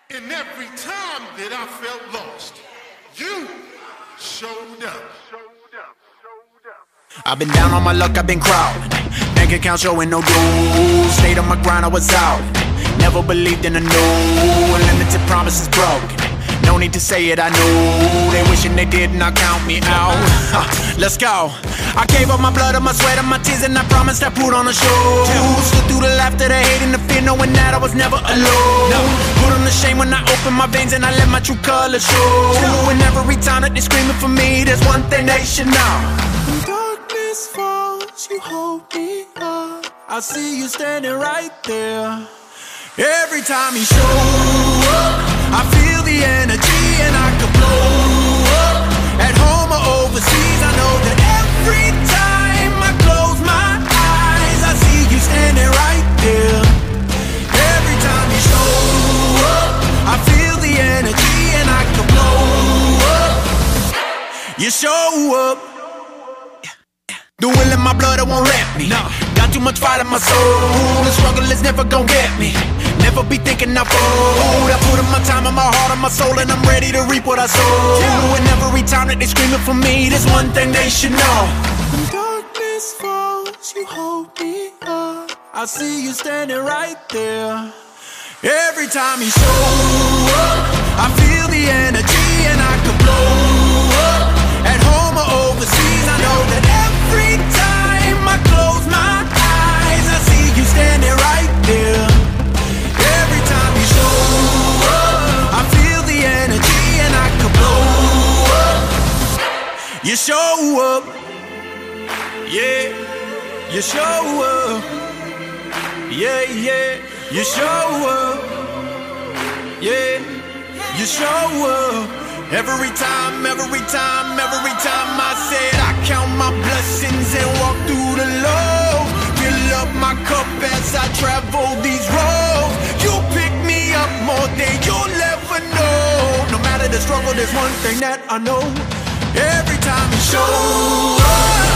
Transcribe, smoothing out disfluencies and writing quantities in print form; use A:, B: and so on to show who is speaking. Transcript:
A: And every time that I felt lost, you showed up.
B: I've been down on my luck, I've been crawling. Bank account showing no dues. Stayed on my grind, I was out. Never believed in a new. Unlimited promises broken. No need to say it, I knew. They wishing they did not count me out. Let's go. I gave up my blood and my sweat and my tears, and I promised I put on a show. Stood through the laughter, the hate and the fear, knowing that I was never alone. Put on the shame when I open my veins and I let my true colors show. And every time that they're screaming for me, there's one thing they should know. When darkness falls, you hold me up. I see you standing right there. Every time you show up, I feel the energy and I could blow up. At home or overseas, I know that every time I close my eyes, I see you standing right there. Every time you show up, I feel the energy and I could blow up. You show up. The will in my blood, it won't let me. Got too much fight in my soul. The struggle is never gonna get me. Never be thinking I fold. I put in my time and my heart and my soul, and I'm ready to reap what I sow. And every time that they screaming for me, there's one thing they should know. When darkness falls, you hold me up. I see you standing right there. Every time you show up, I feel the energy and I could blow up. At home or overseas, I know that every time I close my eyes, I see you standing right there. Every time you show up, I feel the energy and I could blow up. You show up, yeah. You show up, yeah, yeah. You show up, yeah. You show up. Every time I said I count my blessings and walk through the low. Fill up my cup as I travel these roads. You pick me up more than you'll ever know. No matter the struggle, there's one thing that I know. Every time you show up,